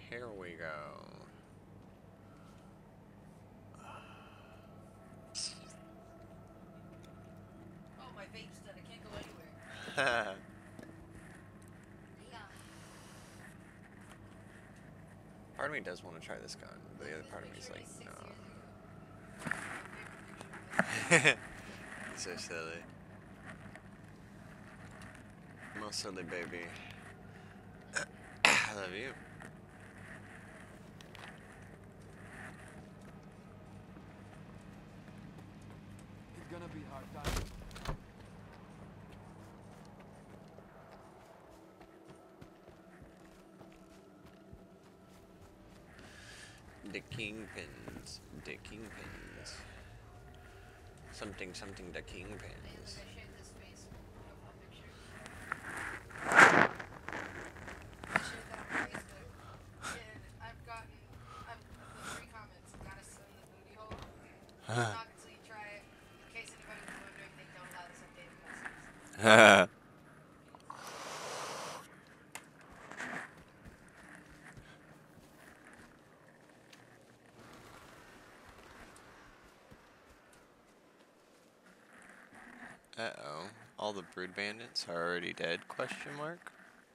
Here we go. Oh, my vape's done. I can't go anywhere. Yeah. Part of me does want to try this gun, but the other part of me is like, no. So silly. Most silly, baby. I love you. It's gonna be hard time. The kingpins. The kingpins. Something, something, the kingpins. I shared this face profile picture. I shared that on Facebook. And I've put 3 comments. Gotta send the booty hole. Not until you try it. In case anybody was wondering, they don't allow this updated messages. Uh-oh. All the brood bandits are already dead, question mark?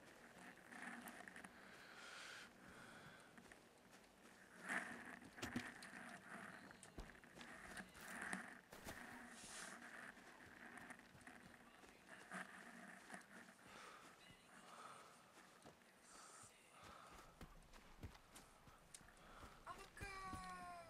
I'm a girl!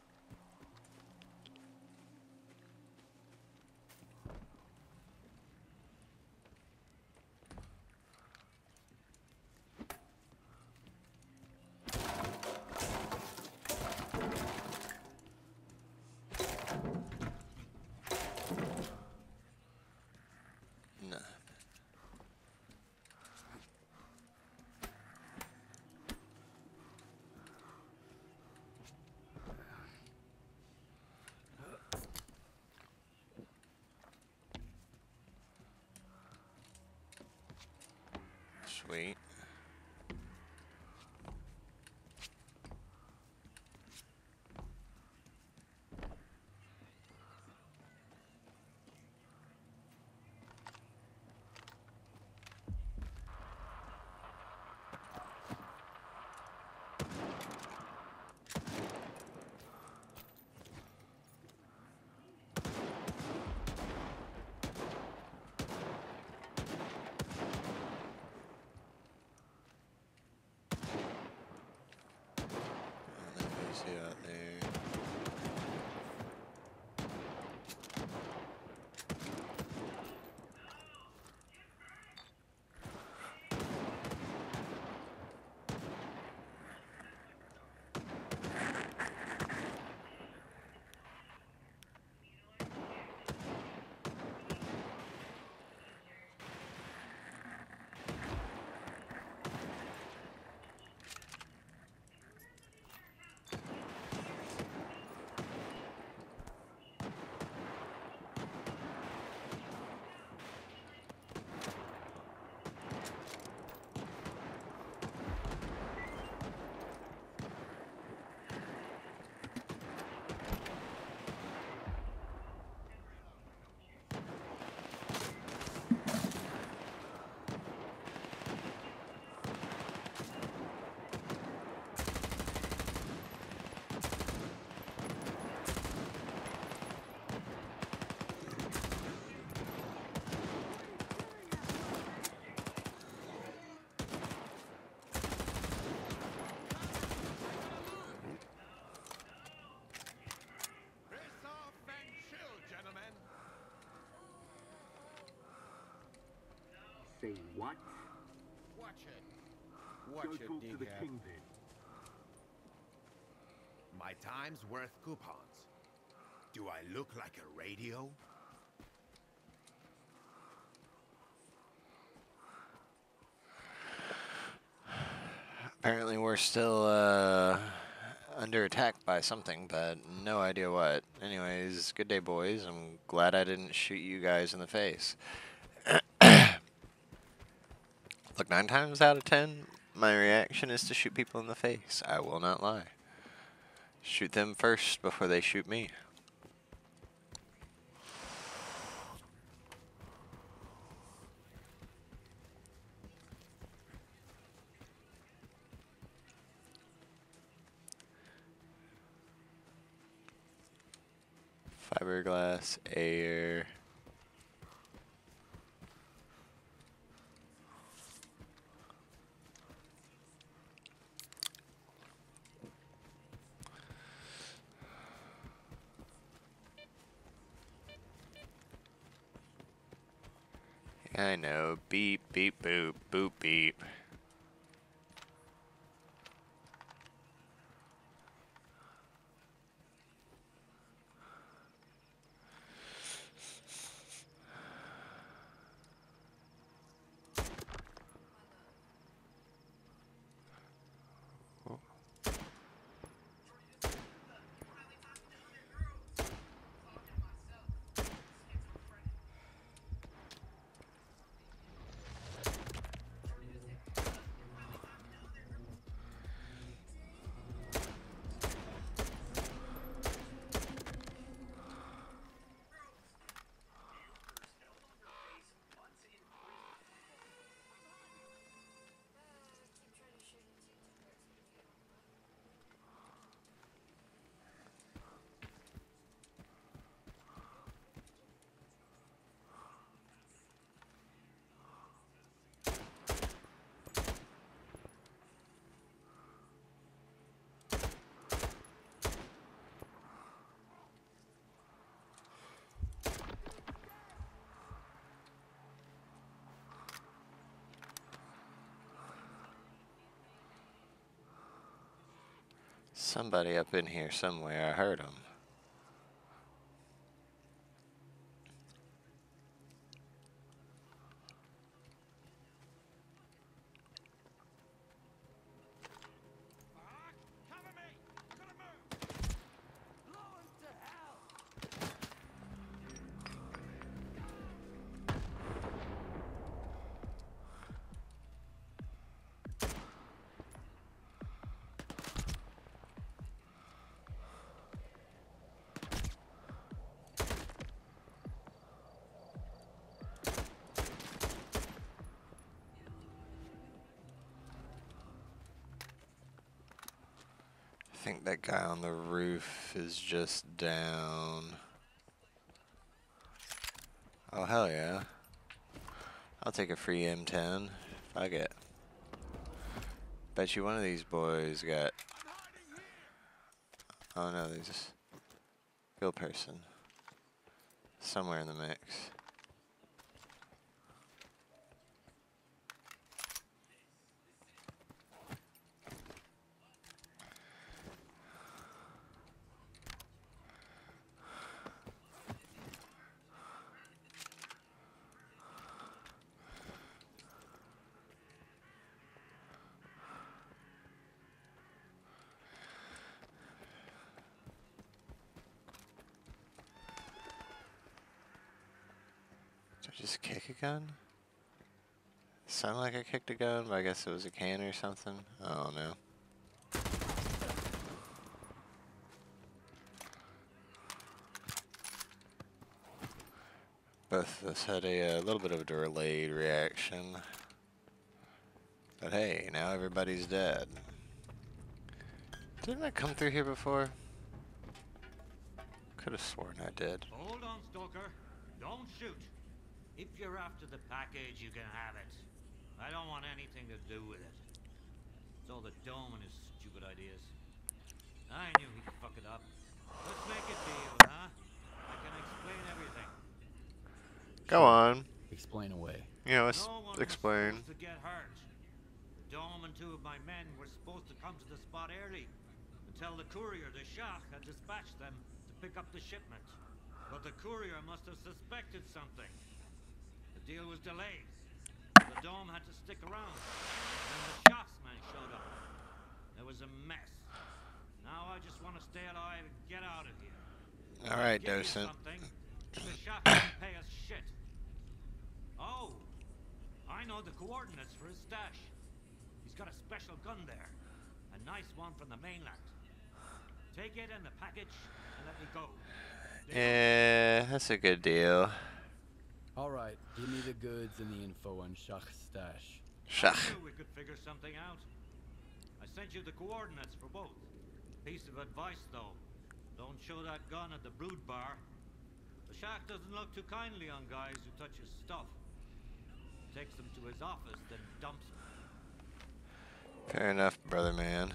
No. Sweet. Let me see out there. Face off and chill, gentlemen. Say what? Watch it. Go Watch it, talk to the dickhead. kingpin. My time's worth coupons. Do I look like a radio? Apparently we're still, under attack by something, but no idea what. Anyways, good day, boys. I'm glad I didn't shoot you guys in the face. Look, 9 times out of 10, My reaction is to shoot people in the face. I will not lie. Shoot them first before they shoot me. Fiberglass, air. I know. Beep, beep, boop, boop, beep. Keep trying to shoot and see if the bird's gonna get on. Somebody up in here somewhere. I heard them. Cover me! I'm gonna move! Blow him to hell! I think that guy on the roof is just down. Oh, hell yeah. I'll take a free M10. Fuck it. Bet you one of these boys got... Oh no, there's just... Field person. Somewhere in the mix. Did I just kick a gun? Sounded like I kicked a gun, but I guess it was a can or something. I don't know. Both of us had a little bit of a delayed reaction. But hey, now everybody's dead. Didn't I come through here before? Could have sworn I did. Hold on, Stoker. Don't shoot. If you're after the package, you can have it. I don't want anything to do with it. It's all the Dome and his stupid ideas. I knew he'd fuck it up. Let's make a deal, huh? I can explain everything. Go on. Explain away. You know, let's No one explain. was supposed to get hurt. The Dome and two of my men were supposed to come to the spot early and tell the courier the Shah had dispatched them to pick up the shipment. But the courier must have suspected something. The deal was delayed. The Dome had to stick around. Then the Shah's men showed up. There was a mess. Now I just want to stay alive and get out of here. All right, Give you docent. something. The Shah doesn't pay us shit. Oh, I know the coordinates for his stash. He's got a special gun there. A nice one from the mainland. Take it and the package and let me go. Yeah, that's a good deal. All right, give me the goods and the info on Shach's stash. I Shach. knew we could figure something out. I sent you the coordinates for both. Piece of advice, though. Don't show that gun at the brood bar. The Shach doesn't look too kindly on guys who touch his stuff. Takes them to his office, then dumps them. Fair enough, brother man.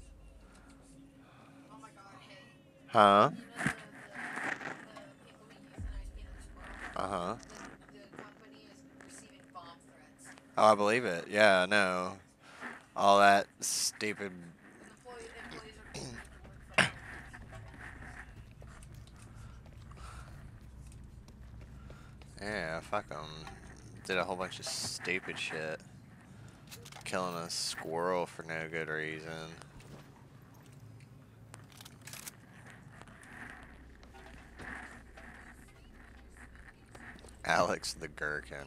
Oh my god, hey. Huh? You know the people we euthanized Peter the Squirrel? Uh-huh. The company is receiving bomb threats. Oh, I believe it. Yeah, no. All that stupid... Employees are being made to work from home. Yeah, fuck them. Did a whole bunch of stupid shit. Killing a squirrel for no good reason. Alex the Gherkin.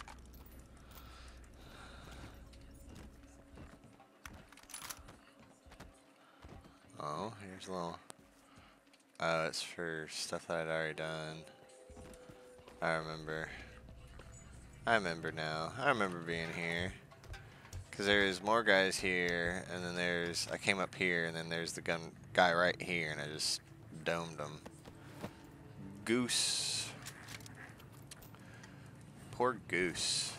Oh, here's a little... Oh, it's for stuff that I'd already done. I remember now. I remember being here. Because there's more guys here, and then there's... I came up here, and then there's the guy right here, and I just domed him. Goose. Poor Goose.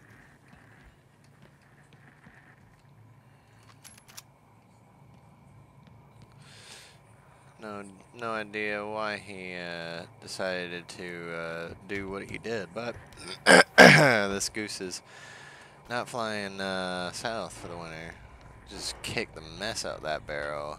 No idea why he decided to do what he did, but this goose is not flying south for the winter. Just kick the mess out of that barrel.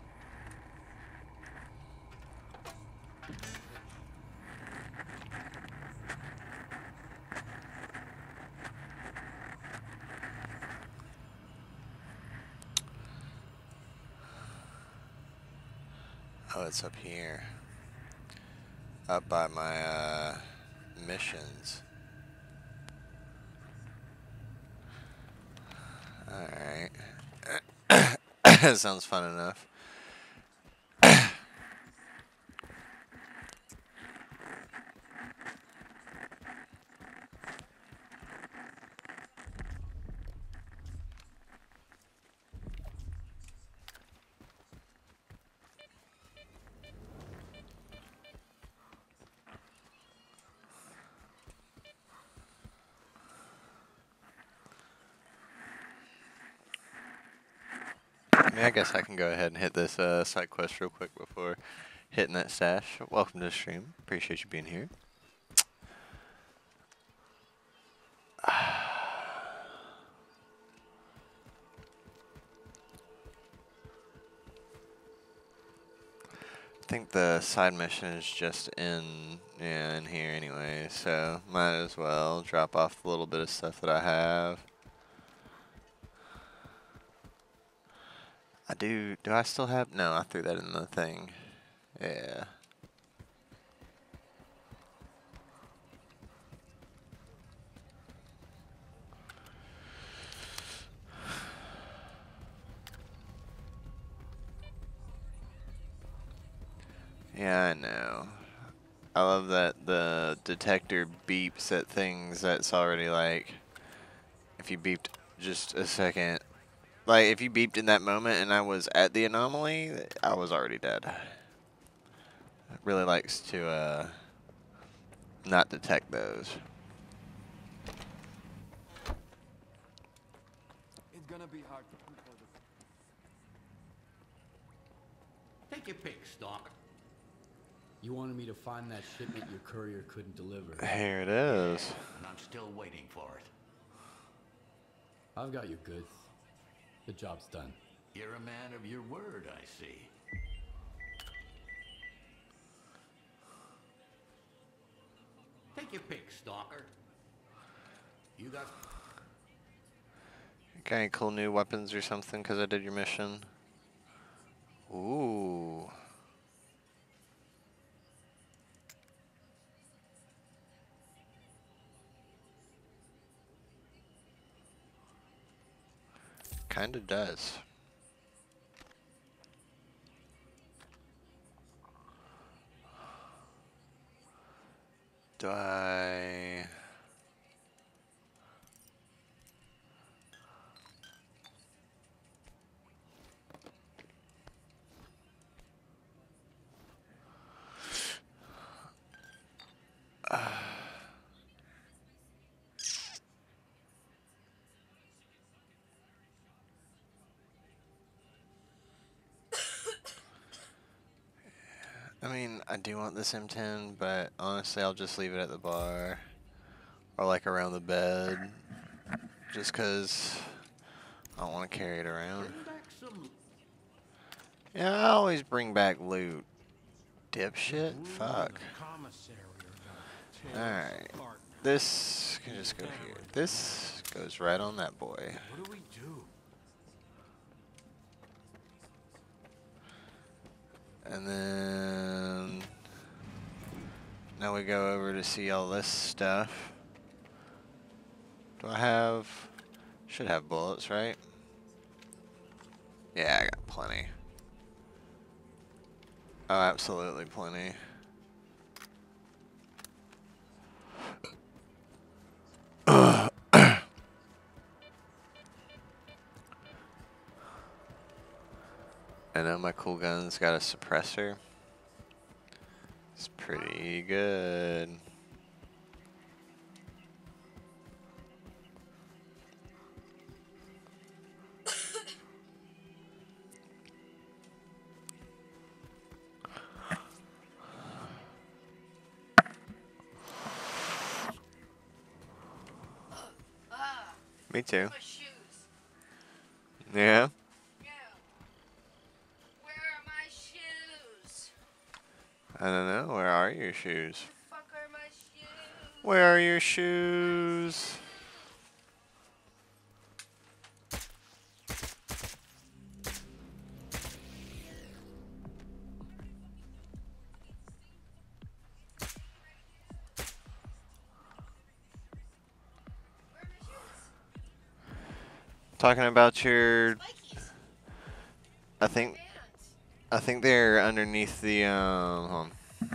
Oh, it's up here. Up by my missions. Alright. Sounds fun enough. I mean, I guess I can go ahead and hit this side quest real quick before hitting that stash. Welcome to the stream. Appreciate you being here. I think the side mission is just in here anyway, so might as well drop off a little bit of stuff that I have. Do I still have? No, I threw that in the thing. Yeah. Yeah, I know. I love that the detector beeps at things that's already like, if you beeped just a second, like if you beeped in that moment and I was at the anomaly, I was already dead. It really likes to not detect those. It's gonna be hard to control this. Take your pick, Stalker. You wanted me to find that shipment your courier couldn't deliver. Here it is. And I'm still waiting for it. I've got your goods. The job's done. You're a man of your word, I see. Take your pick, Stalker. You got... Got any cool new weapons or something because I did your mission? Ooh. Kinda does. Do I... I mean, I do want this M10, but honestly, I'll just leave it at the bar. Or like around the bed. Just cause I don't want to carry it around. Bring back some. Yeah, I always bring back loot. Dipshit? Fuck. Alright. This can just go here. This goes right on that boy. What do we do? And then now we go over to see all this stuff. Do I have... Should have bullets, right? Yeah, I got plenty. Oh, absolutely plenty. I know my cool gun's got a suppressor. It's pretty good. Me too. My shoes. Yeah? Yeah. Where are my shoes? I don't know. Where are your shoes? The fuck are my shoes? Where are your shoes? Where are my shoes? Talking about your... Spikies. I think... Bands. I think they're underneath the, hold on.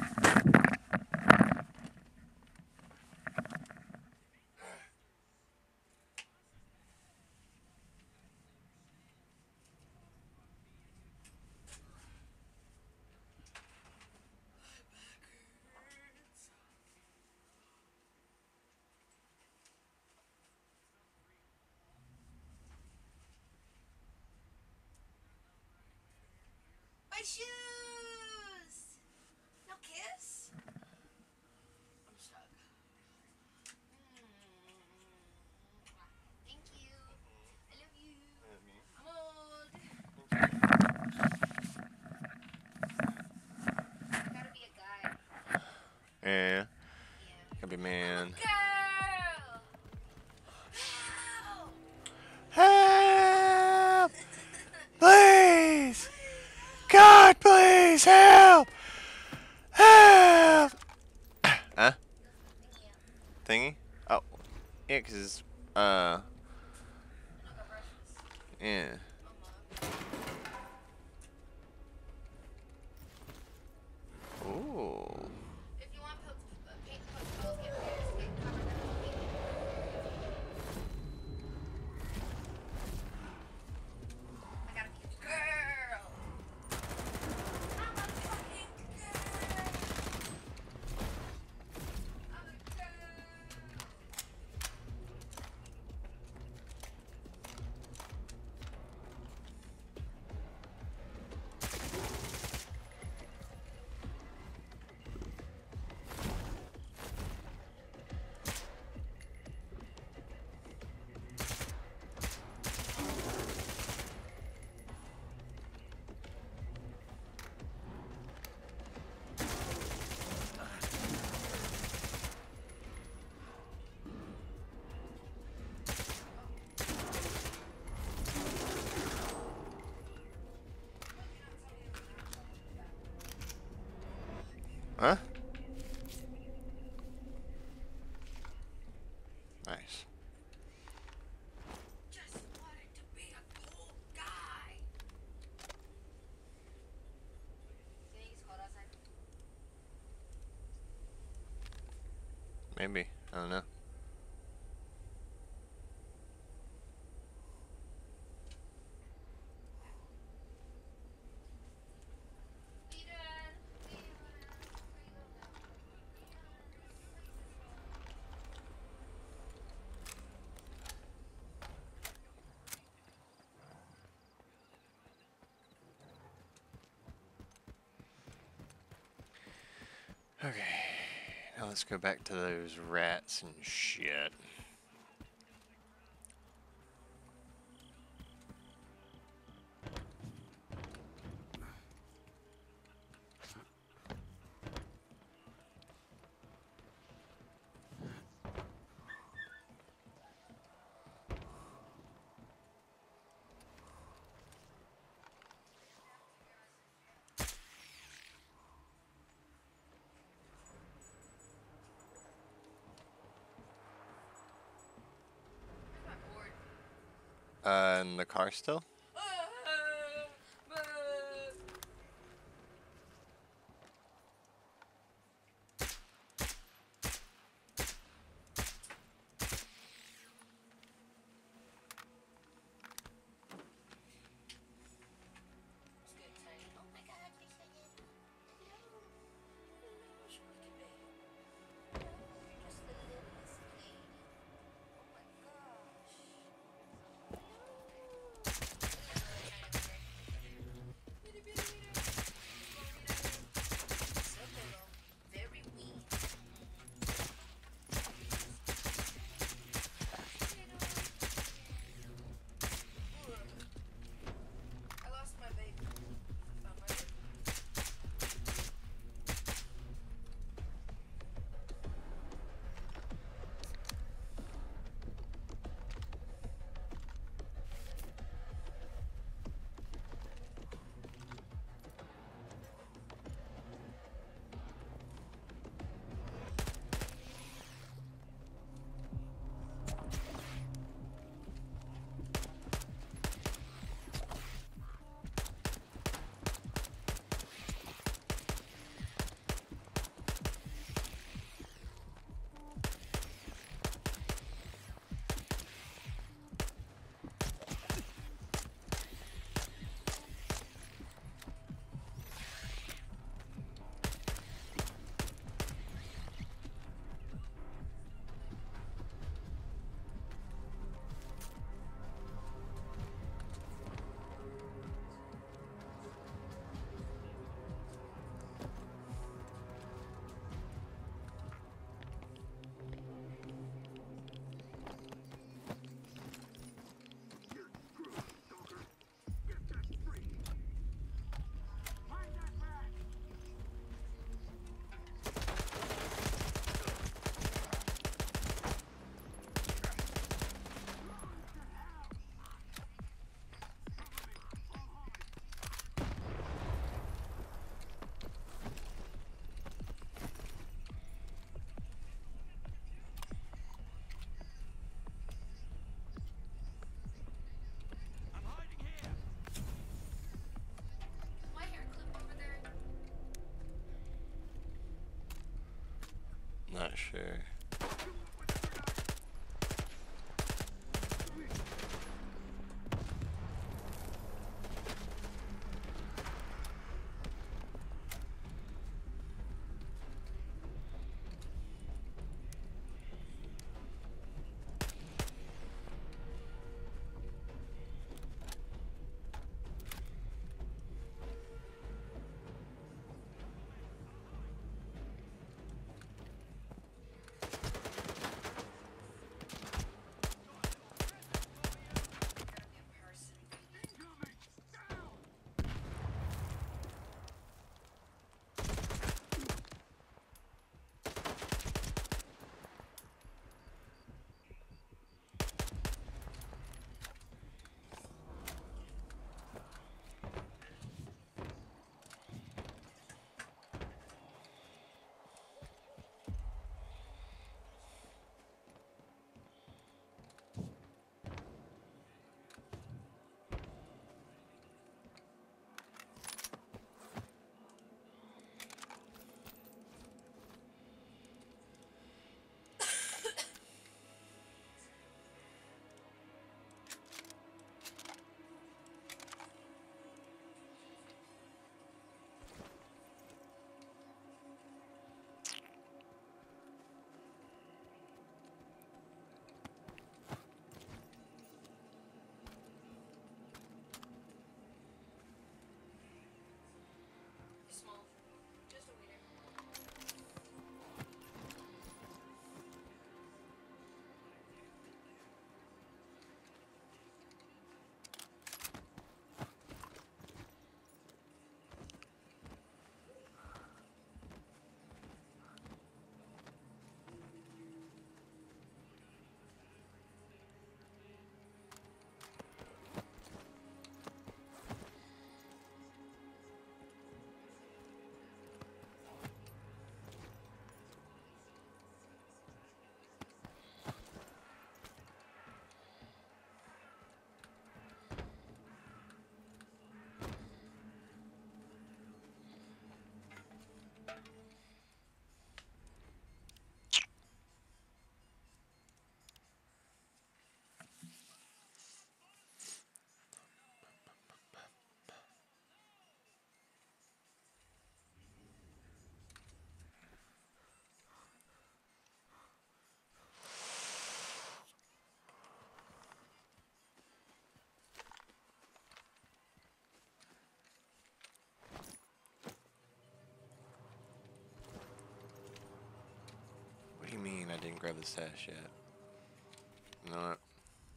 My shoes! No kiss? I'm stuck. Thank you. I love you. I'm old. Gotta be a guy. Yeah. Yeah. Could be man. Girl! Help! Help! Please! God, please help! Help! Huh? Thingy? Oh. Yeah, 'cause, yeah. Ooh. If you want paint pills, get yours. Get covered in paint. I gotta be a girl. I'm a fucking girl. I'm a girl. Huh? Nice. Just wanted to be a Okay, now let's go back to those rats and shit. Where's my board? In the car still? It's good time. Oh my god, we said it. Hello, squeaky baby. You're just the littlest lady. Oh my gosh. Bitty bitty wiener. Small wiener. So little. Very wee. I lost my baby. Found my baby. I'm hiding here. Is my hair clipped over there? Not sure. didn't grab the stash yet. You know what?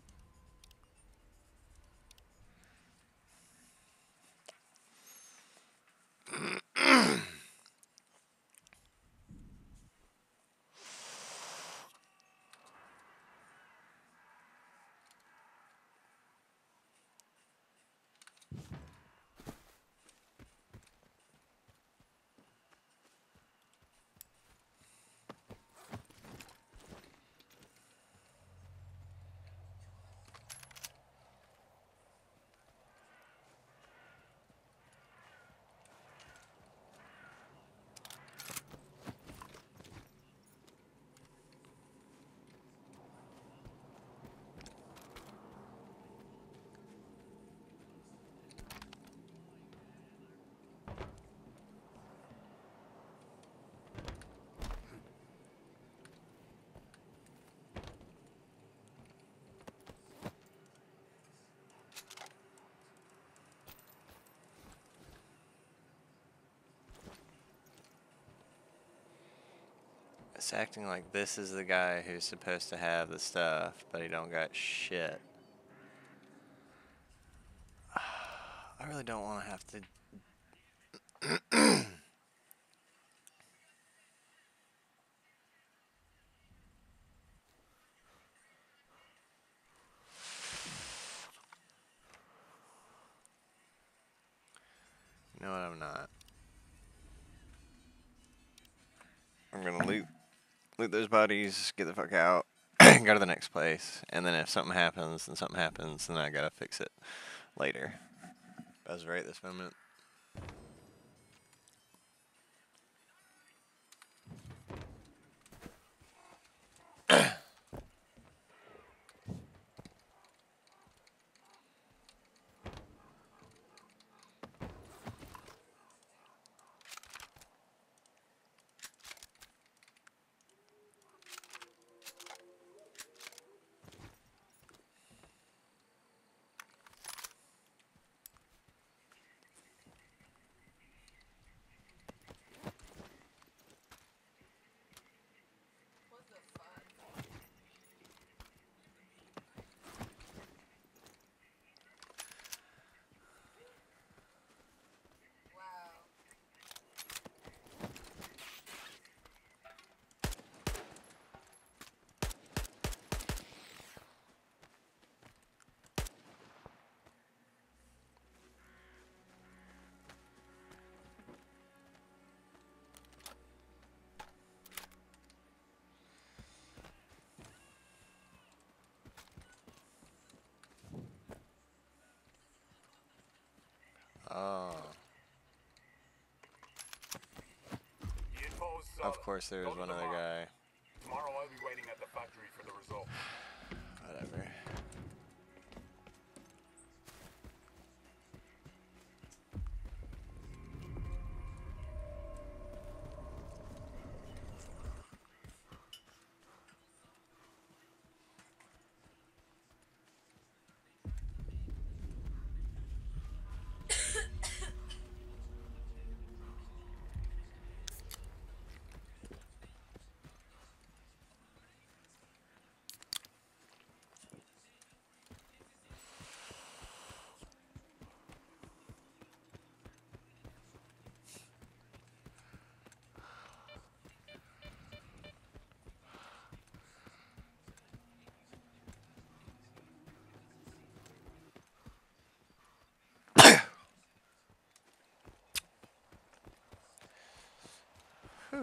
It's acting like this is the guy who's supposed to have the stuff, but he don't got shit. I really don't want to have to. You know what? I'm not. I'm gonna loot those bodies, get the fuck out, go to the next place, and then if something happens, then I gotta fix it later. I was right this moment. What the fuck? Wow. Oh, The info's of course there was go to one the other mine. guy. Tomorrow I'll be waiting at the factory for the results. Whatever. Whew.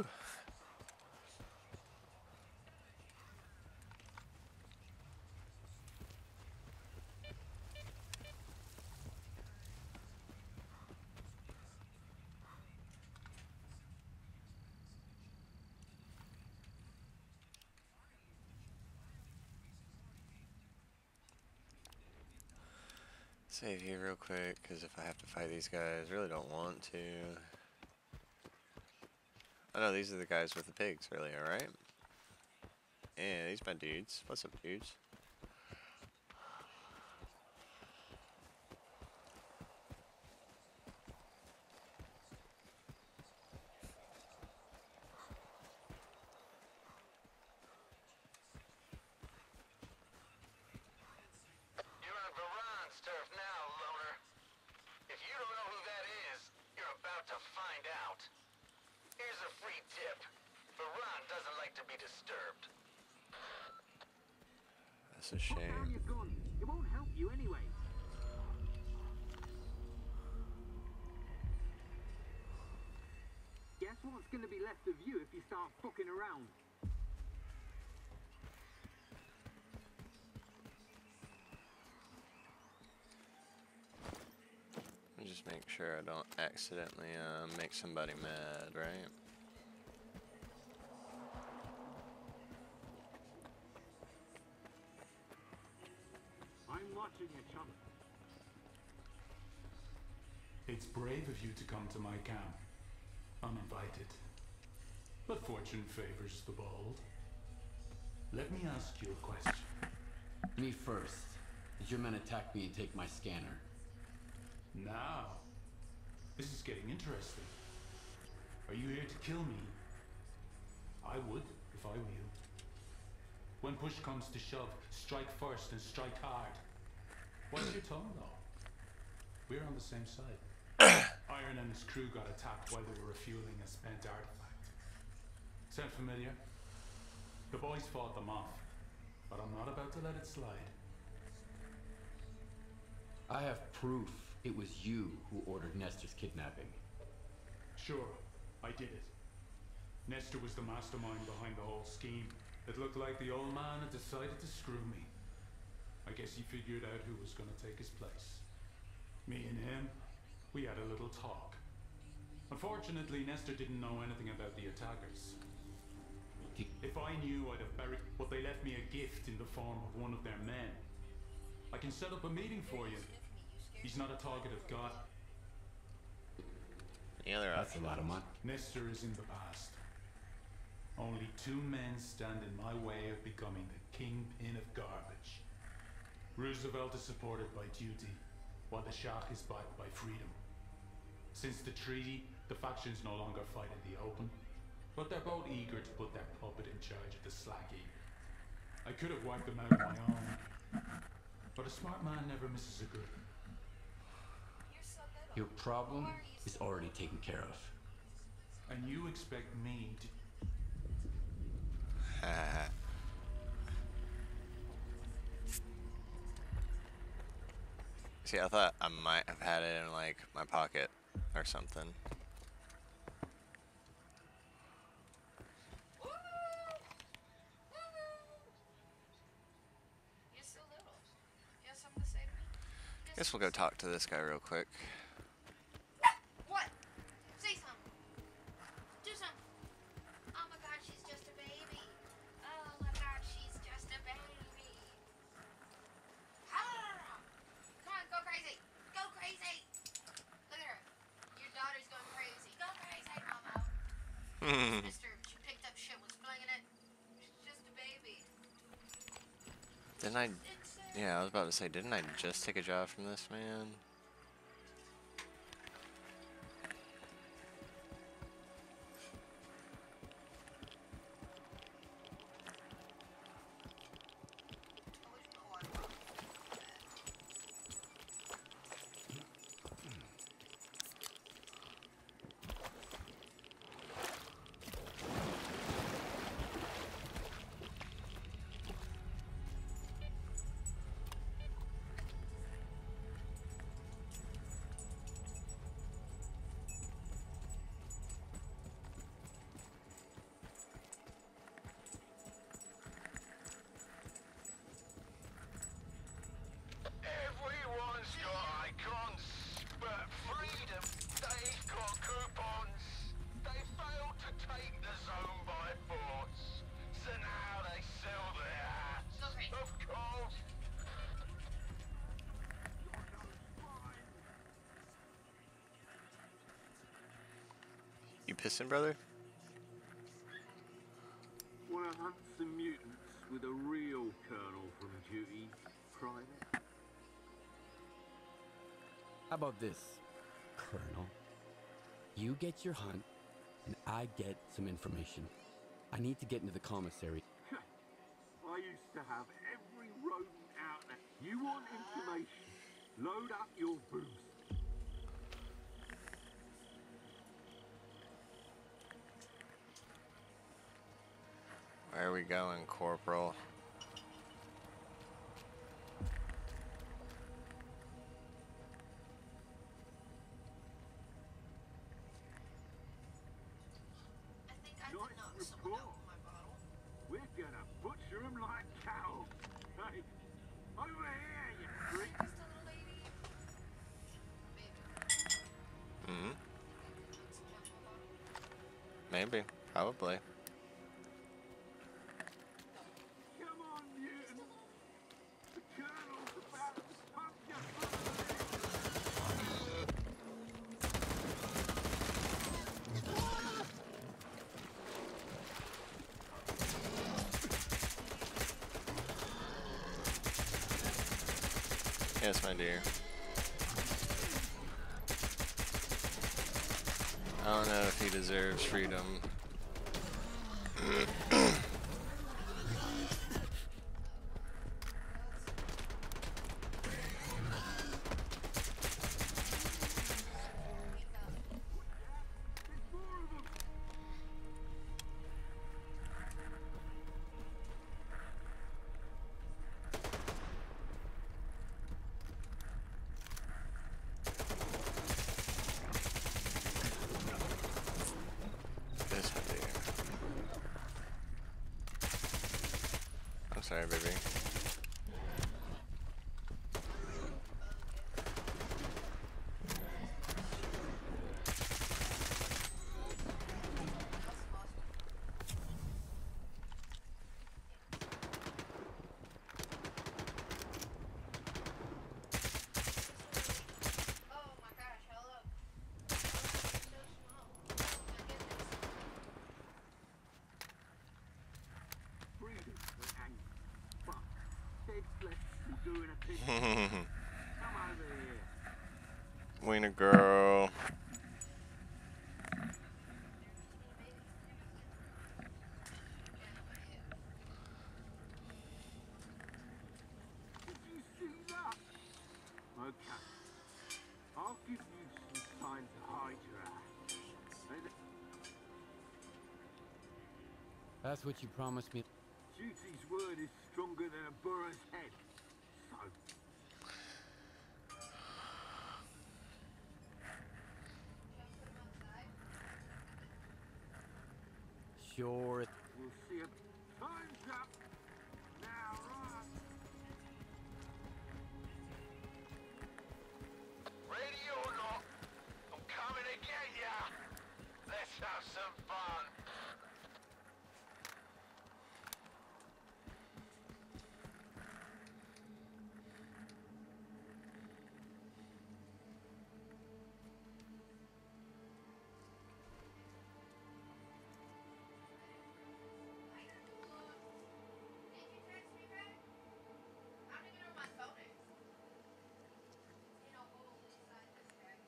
Save here real quick, because if I have to fight these guys, I really don't want to. Oh no, these are the guys with the pigs earlier, right? Yeah, these my dudes. What's up, dudes? That's a Put down shame. your gun. It won't help you anyway. Guess what's gonna be left of you if you start fucking around? Let me just make sure I don't accidentally make somebody mad, right? I'm watching you, chum. It's brave of you to come to my camp, uninvited. But fortune favors the bold. Let me ask you a question. Me first. Did your men attack me and take my scanner? Now, this is getting interesting. Are you here to kill me? I would, if I were you. When push comes to shove, strike first and strike hard. What's your tongue, though? We're on the same side. Iron and his crew got attacked while they were refueling a spent artifact. Sound familiar? The boys fought them off, but I'm not about to let it slide. I have proof it was you who ordered Nestor's kidnapping. Sure, I did it. Nestor was the mastermind behind the whole scheme. It looked like the old man had decided to screw me. I guess he figured out who was going to take his place. Me and him, we had a little talk. Unfortunately, Nestor didn't know anything about the attackers. If I knew, I'd have buried, but they left me a gift in the form of one of their men. I can set up a meeting for you. He's not a target of God. The other That's a option. lot of money. Nestor is in the past. Only two men stand in my way of becoming the kingpin of garbage. Roosevelt is supported by duty, while the Shah is backed by freedom. Since the treaty, the factions no longer fight in the open, but they're both eager to put their puppet in charge of the Slacky. I could have wiped them out on my own, but a smart man never misses a good one. You're so little. Your problem Why are you is so already taken care of. And you expect me to... See, I thought I might have had it in like my pocket or something. Woo! Woo! You're so little. You have something to say to me? Guess we'll go talk to this guy real quick. What? Say something. Do something. Oh my god, she's just a baby. Oh my god, she's just a baby. Come on, go crazy. Go crazy. Look at her. Your daughter's going crazy. Go crazy, Momo. Mister, she picked up shit, was flinging it. She's just a baby. Didn't I? Yeah, I was about to say, didn't I just take a job from this man? Everyone's got icons, but freedom, they've got coupons. They failed to take the zone by force, so now they sell their hats. Go crazy. Of course. You pissing, brother? Wanna hunt some mutants with a real colonel from duty, Private? How about this, Colonel? You get your hunt, and I get some information. I need to get into the commissary. I used to have every rodent out there. You want information? Load up your boost. Where are we going, Corporal? report. We're gonna butcher 'em like cows. Hey, over here, you freak. Just a little lady. Hmm. Maybe. Probably. Come on, mutant. The Colonel's about to pump you full of Yes, my dear. I don't know if he deserves freedom. Yes, my dear. I'm sorry, baby. Oh my gosh, hello. So small. My goodness. freedom and fuck. Head's left doing a thing. Come over here. Wiener girl. Did you see that? Okay. I'll give you some time to hide your ass. And That's what you promised me. Judy's word is stronger than a burro's head. So, Sure. we'll see if time's up. Now run. Ready or not, I'm coming to get ya. Let's have some fun. Did you text me back? I don't even know where my phone is. You know, hold inside this bag.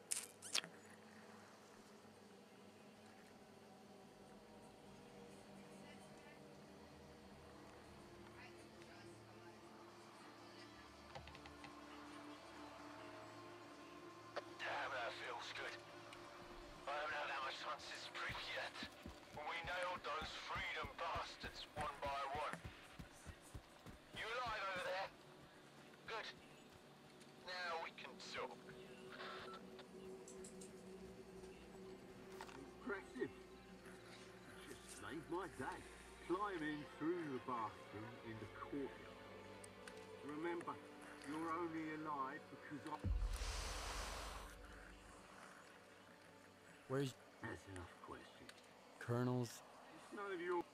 Damn, that feels good. I haven't had that much fun since Pripyat, when we nailed those freedom bastards one by one. You alive over there? Good. Now we can talk. Impressive. Just made my day. Climbing through the bathroom in the courtyard. Remember, you're only alive because I... Where's That's enough questions. Colonel's? It's none of your...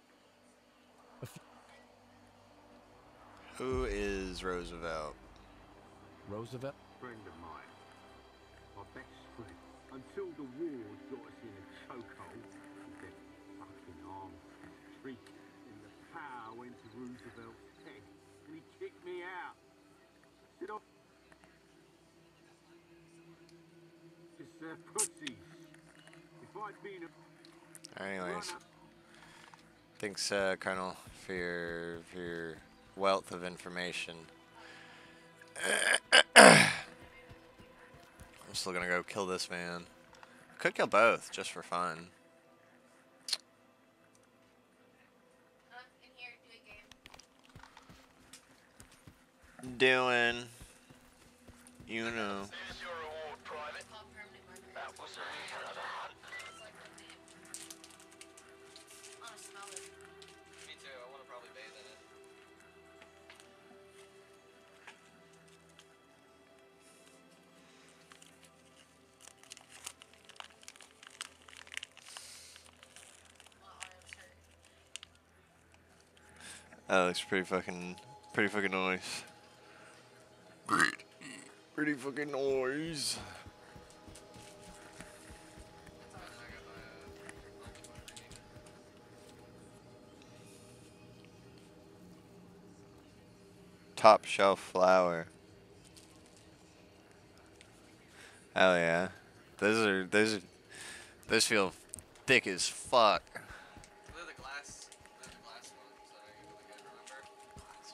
Who is Roosevelt? Roosevelt? friend of mine. My best friend. Until the war got us in a chokehold with their fucking arms streak, and the power went to Roosevelt's head, and he kicked me out. Said, oh, just pussies. If I'd been a Anyways, runner, thanks, Colonel, for your wealth of information. I'm still gonna go kill this man. Could kill both, just for fun. In here, do a game. Doing, you know. Here's your reward, Private. Called Permanent Marker. That was a hell of a hunt. It's like the name. On That looks pretty fucking nice. Pretty fucking noise. Top shelf flour. Hell yeah. Those feel thick as fuck. They're the glass ones that I usually get, remember? It's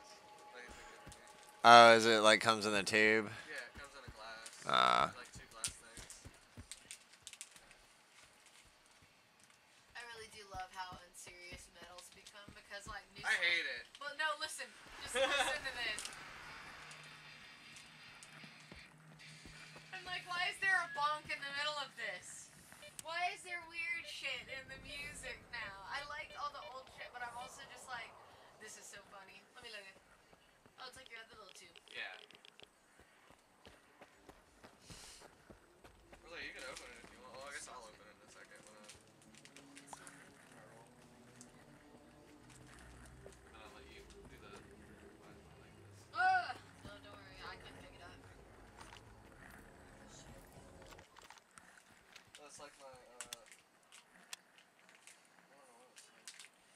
Oh, is it like comes in the tube? yeah, it comes in a glass. Ah. Like 2 glass things. I really do love how unserious metal's become because like I hate it. Well, no, listen. Just listen to this. I'm like, why is there a bonk in the middle of this? Why is there weird shit in the music now? I like all the old shit, but I'm also just like, this is so funny. Let me look at it. Oh, it's like your other little tube. Yeah. Really, you can open it if you want. Well, I guess I'll open it in a second. And I'll let you do the. Ah! No, don't worry. I couldn't pick it up. That's like my. I don't know what it's like.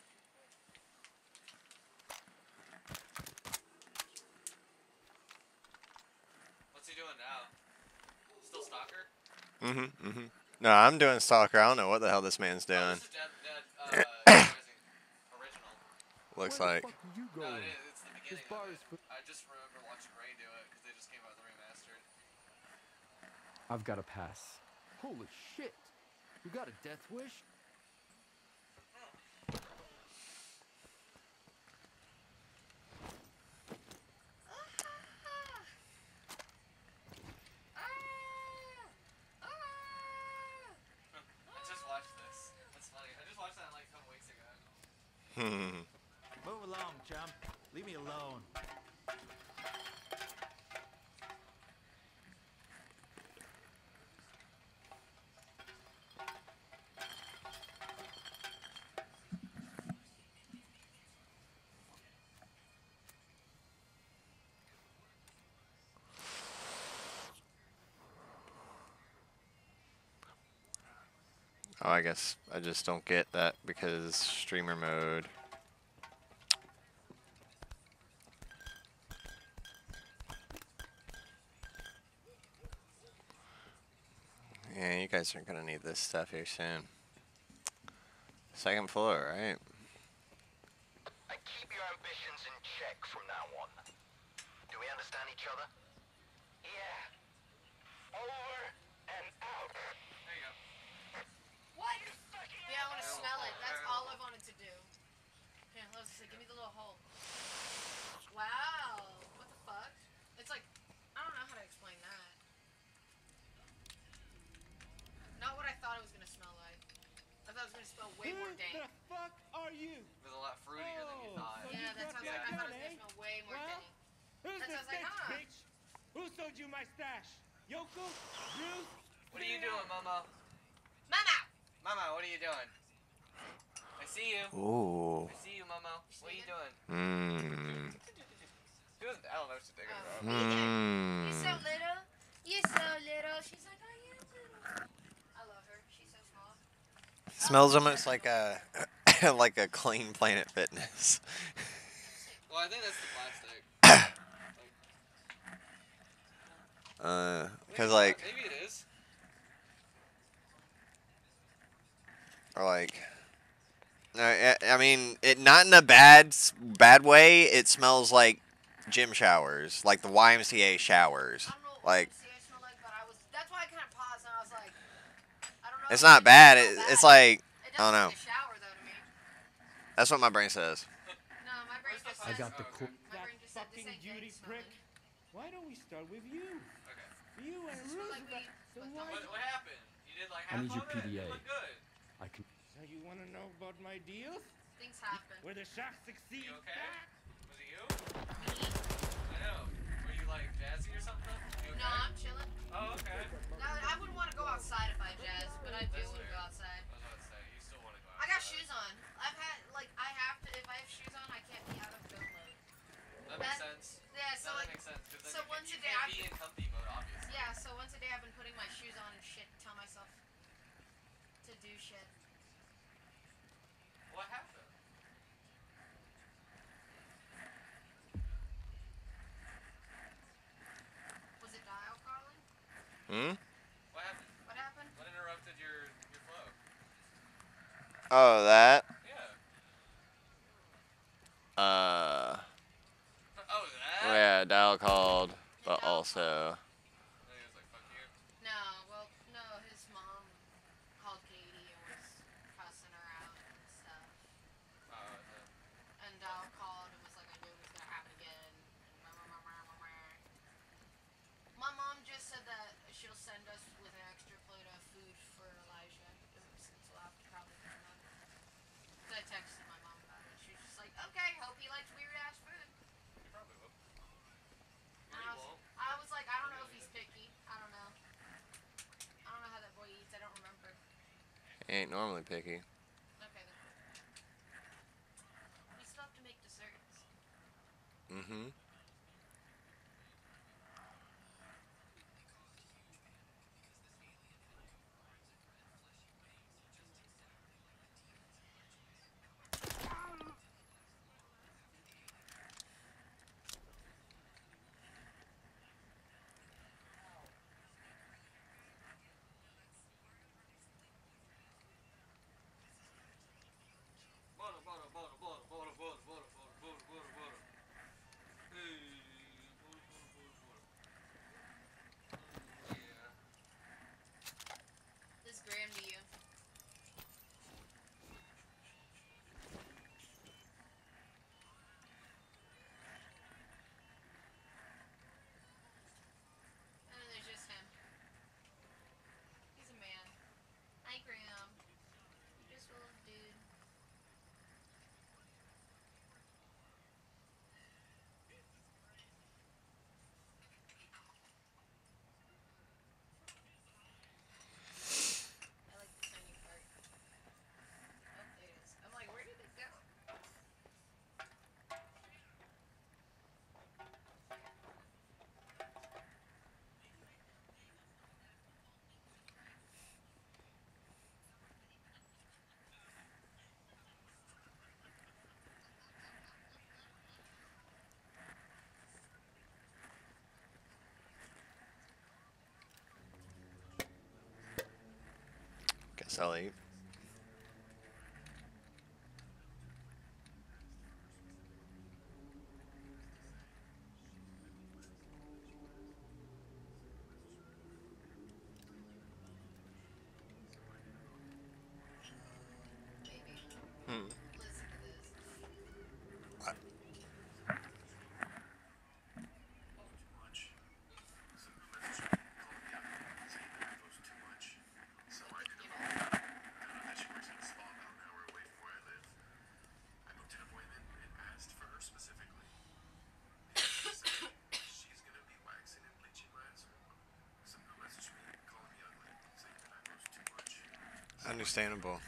What's he doing now? Still Stalker? No, I'm doing Stalker. I don't know what the hell this man's doing. Oh, this is Rising original. Looks like. You No, going? it's the beginning of it. I just remember watching Ray do it because they just came out with the remastered. I've got a pass. Holy shit! You got a death wish? I just watched this. That's funny. I just watched that like a couple weeks ago. Move along, chump. Leave me alone. Oh, I guess I just don't get that because streamer mode. Yeah, you guys are gonna need this stuff here soon. Second floor, right? And keep your ambitions in check from now on. Do we understand each other? Yeah. Over and out. There you go. What? Yeah, I want to smell it. That's all I wanted to do. Here, let's see. Give me the little hole. Wow. What the fuck? It's like, I don't know how to explain that. Not what I thought it was going to smell like. I thought it was going to smell way more dank. The fuck are you? It was a lot fruitier than you thought. Yeah, that sounds like I thought it was going to smell way more dank. Who's That the sounds like, snitch, huh? bitch? Who sold you my stash? Yoko? Bruce? What are you doing, Momo? Mama! Mama, what are you doing? I see you. Ooh. I see you, Momo. What are you doing? Mmm. She doesn't. I don't know what she's thinking about. Mmm. You're so little. You're so little. She's like, I am little. I love her. She's so small. Smells almost like a like a clean Planet Fitness. Well, I think that's the plastic. Cause like, Maybe it is. or like, I mean, it not in a bad way. It smells like gym showers, like the YMCA showers. I don't know what Like, YMCA smelled like, but that's why I kind of paused and I was like, I don't know. it's if not it bad. smells It's bad. like, It I don't doesn't know. like a shower though to me. That's what my brain says. No, my brain just I says. got the okay. My brain just said this Fucking ain't Judy dank prick. smelling. Why don't we start with you? Okay. You and Smell like Roosevelt. weed, So but why? don't- What happened? You did like I half need your of it? PDA. You look good. I can. So you want to know about my deals? Things happen. Where the shark succeeds? You okay? Was it you? I know. Were you like jazzy or something? You okay? No, I'm chilling. Oh, okay. No, I wouldn't want to go outside if I jazz, but I do That's want to fair. go outside. I was about to say, you still want to go I got outside. shoes on. I've had, like, I have to, if I have shoes on, I can't be do shit. What happened? Was it dial calling? Hmm? What happened? What happened? What interrupted your flow? Oh, that? Yeah. Oh, that? Yeah, dial called, but dial also... And he was like, fuck you. No, well, no, his mom called Katie and was cussing her out and stuff. Oh, And Dial called and was like, I knew it was gonna happen again. And my mom just said that she'll send us with an extra plate of food for Elijah since we'll have to probably come up. So I texted my mom about it. She was just like, okay, hope he likes weird ass food. he probably will. And Or he won't. I was like, I don't know if he's picky. I don't know. I don't know how that boy eats. I don't remember. He ain't normally picky. Okay, then. We still have to make desserts. Mm-hmm. Butter. Hey, butter. Yeah. This Graham to you. And then there's just him. He's a man. Hi, Graham. You're just a little dude. I like the tiny part. Oh, there it is. I'm like, where did it go? Guess I'll eat. Maybe. Hmm. Listen to this. What? Understandable.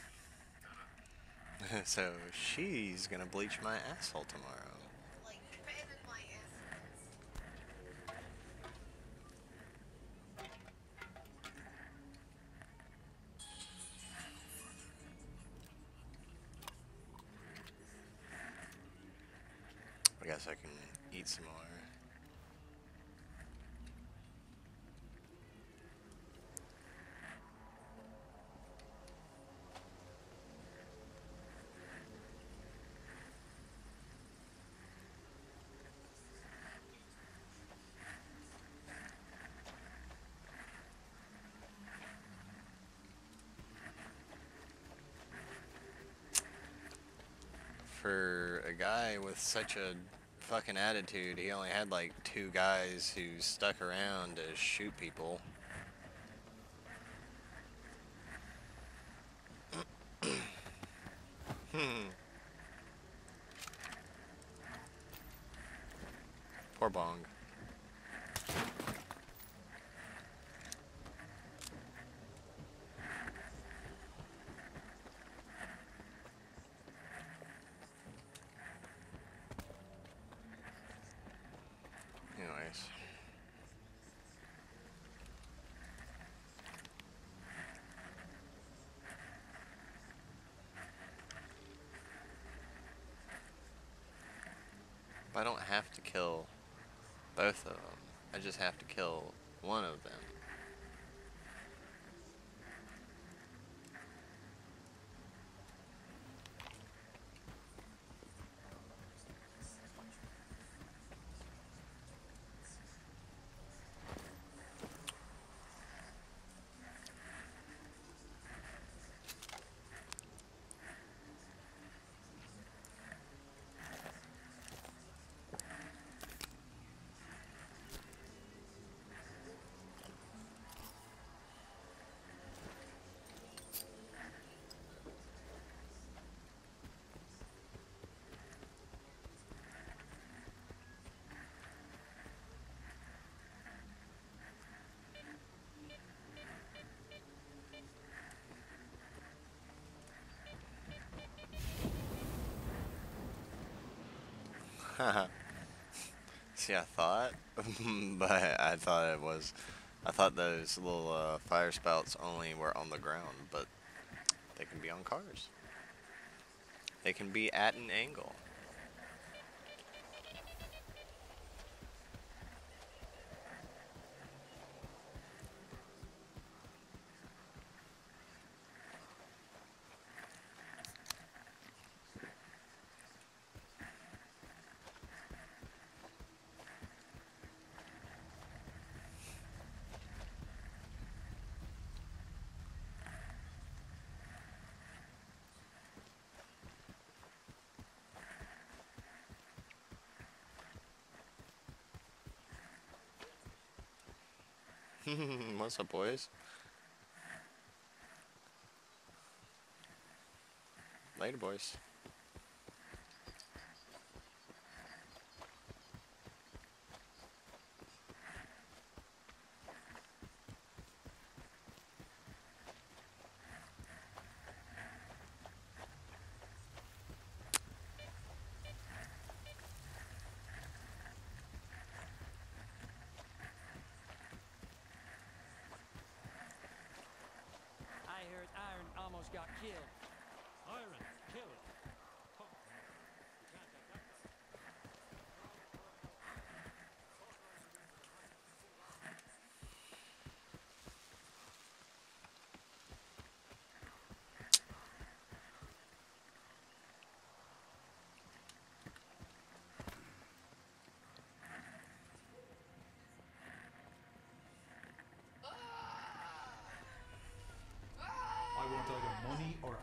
So she's gonna bleach my asshole tomorrow. Like, abandon my essence. I guess I can eat some more. For a guy with such a fucking attitude, he only had like 2 guys who stuck around to shoot people. Poor Bong. Anyways. I don't have to kill both of them. I just have to kill one of them. See, I thought, but I thought those little fire spouts only were on the ground, but they can be on cars. They can be at an angle. What's up, boys? Later, boys. I heard Iron almost got killed. Iron, kill it. I want either money or...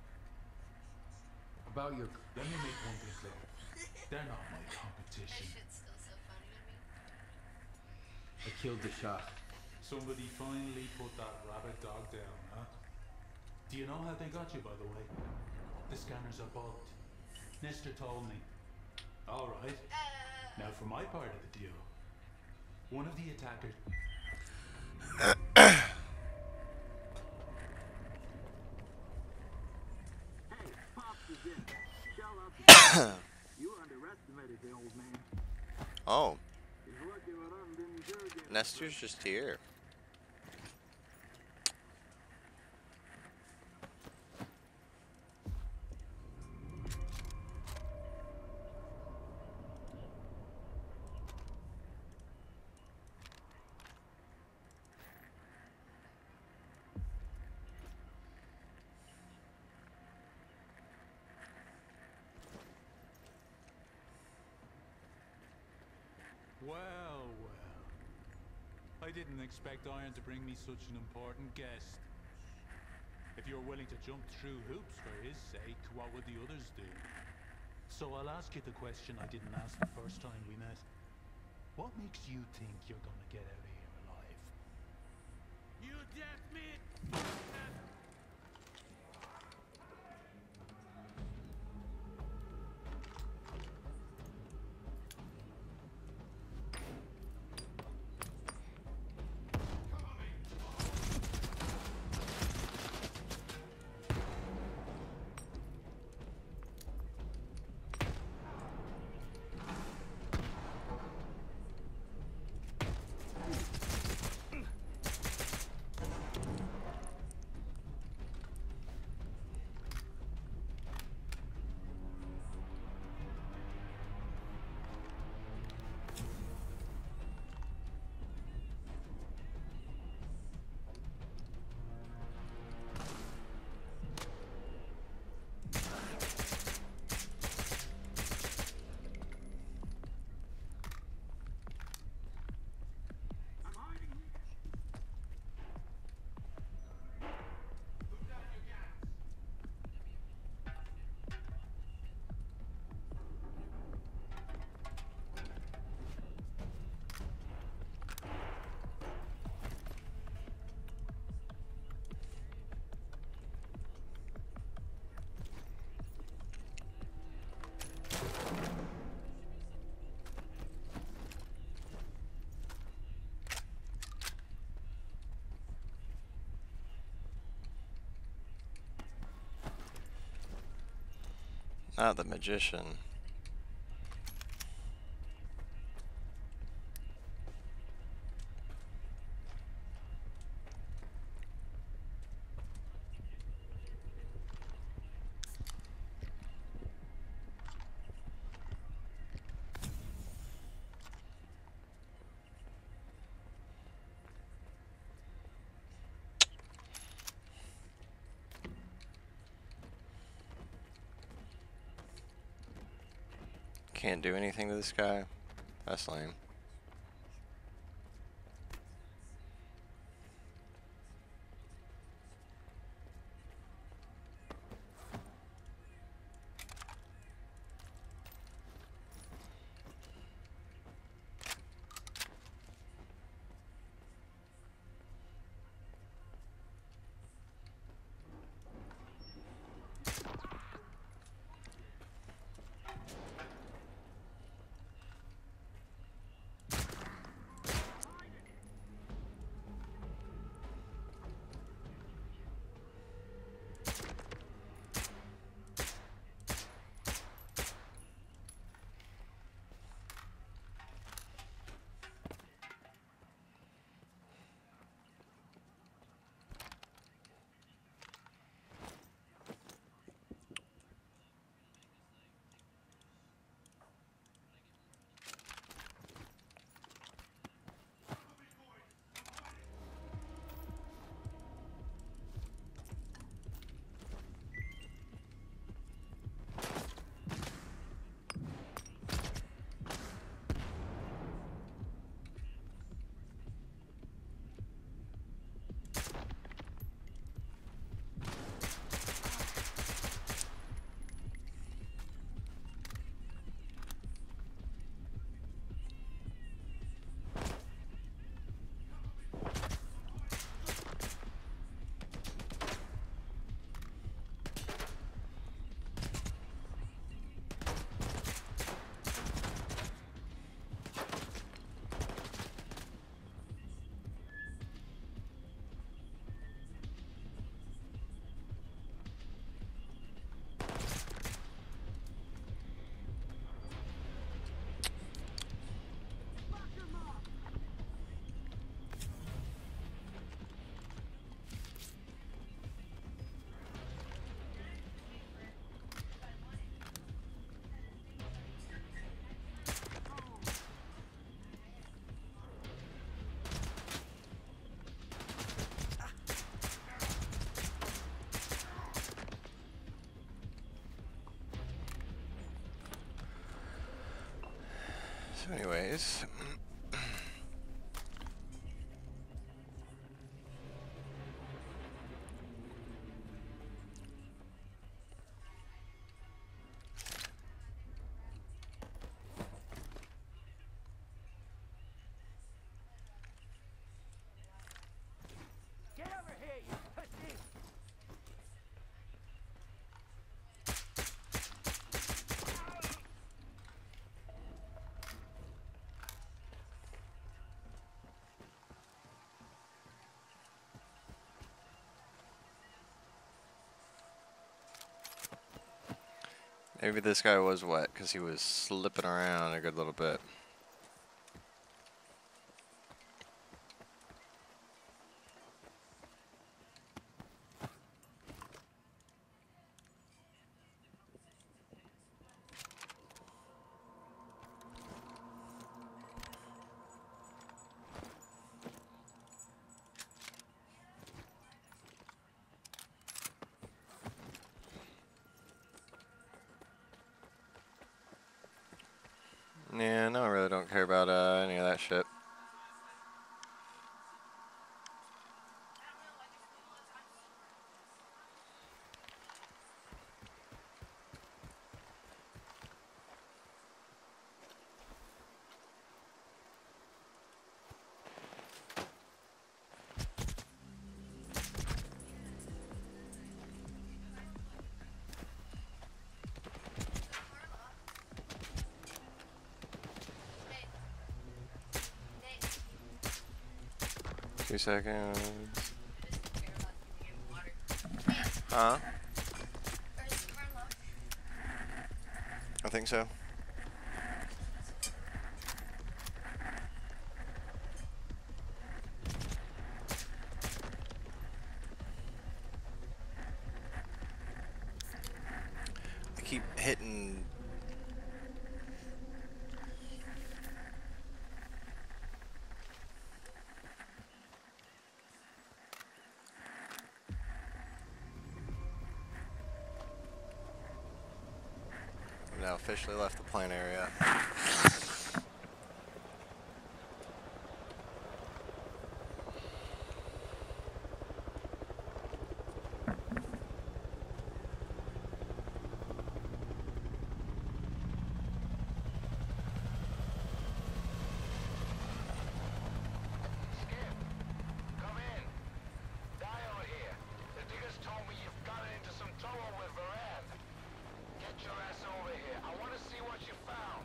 About your... Let me make one thing clear. They're not my That competition. shit's still so funny to me. I killed the Shah. Somebody finally put that rabbit dog down, huh? Do you know how they got you, by the way? The scanners are bugged. Nestor told me. All right. Now for my part of the deal. One of the attackers... Hey, Pops is in. Shout out to you underestimated the old man. Oh, He's lucky what I'm didn't do again. Nestor's just here. Well, well. I didn't expect Iron to bring me such an important guest. If you're willing to jump through hoops for his sake, what would the others do? So I'll ask you the question I didn't ask the first time we met. What makes you think you're gonna get out of here alive? You death meat! Not the magician. Can't do anything to this guy. That's lame. So anyways, Get over here, you pussy! maybe this guy was wet because he was slipping around a good little bit. Yeah, no, I really don't care about any of that shit. Hey, 2 seconds. Hey, Huh? is the car locked? think so. I keep hitting. I've now officially left the plant area. Skip, come in. Dial here. The diggers told me you've gotten into some trouble with Varane. Get your ass over here. I want to see what you found.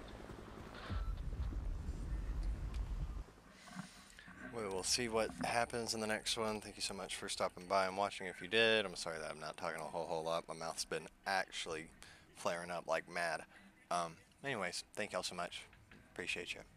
We will see what happens in the next one. Thank you so much for stopping by and watching if you did. I'm sorry that I'm not talking a whole lot. My mouth's been actually flaring up like mad. Anyways, thank y'all so much. Appreciate you.